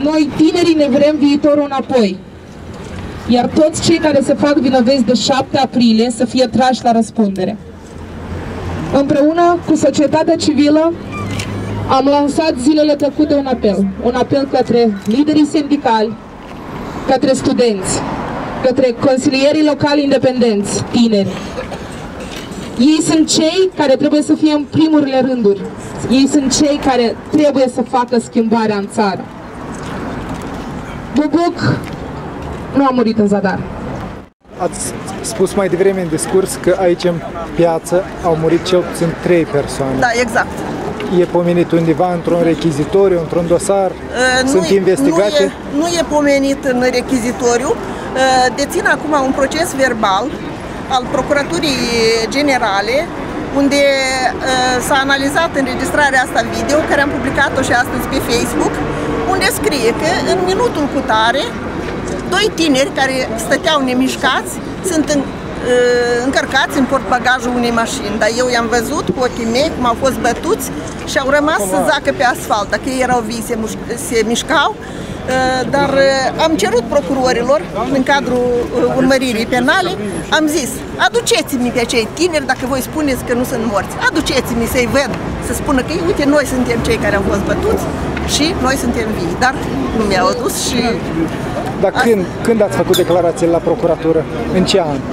Noi, tinerii, ne vrem viitorul înapoi. Iar toți cei care se fac vinovați de 7 aprilie să fie trași la răspundere. Împreună cu societatea civilă am lansat zilele trecute un apel către liderii sindicali, către studenți, către consilierii locali independenți, tineri. Ei sunt cei care trebuie să fie în primurile rânduri. Ei sunt cei care trebuie să facă schimbarea în țară. Bubuc nu a murit în zadar. Ați spus mai devreme în discurs că aici în piață au murit cel puțin 3 persoane. Da, exact. E pomenit undeva într-un rechizitoriu, într-un dosar? Sunt investigate? Nu e pomenit în rechizitoriu. Dețin acum un proces verbal al Procuraturii Generale, unde s-a analizat înregistrarea asta video, care am publicat-o și astăzi pe Facebook, unde scrie că în minutul cutare 2 tineri care stăteau nemișcați sunt încărcați în portbagajul unei mașini. Dar eu i-am văzut cu ochii mei cum au fost bătuți și au rămas să zacă pe asfalt. Dacă ei erau vii, se mișcau. Dar am cerut procurorilor, în cadrul urmăririi penale, am zis, aduceți-mi pe acei tineri, dacă voi spuneți că nu sunt morți, aduceți-mi să-i văd, să spună că, uite, noi suntem cei care am fost bătuți și noi suntem vii. Dar nu mi-au adus și... Dar când ați făcut declarațiile la procuratură? În ce an?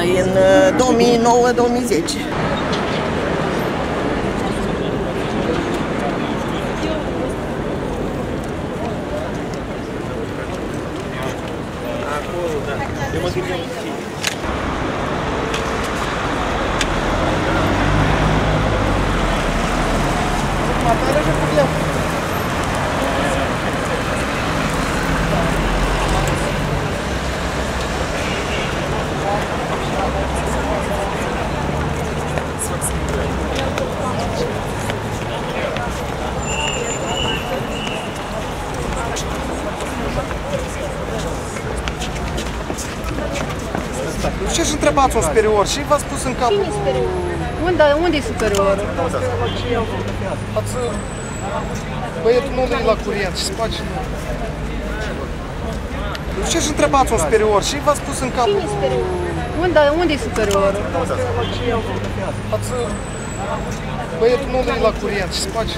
În 2009-2010. Ce-și întrebați un superior și v-a spus în cap? Cine e superior? Unde e superiorul? Băietul nu e la curent și space. Ce-și întrebați un superior și v-a spus în cap? Cine e superiorul? Unde e superiorul? Băietul nu e la curent și space.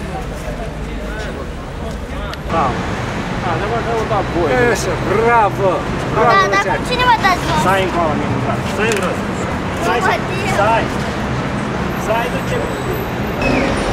Bravo! Da, dar cum cine vă dați voi? Stai încolo, mine, bravo. Stai în râs. Stai, duce.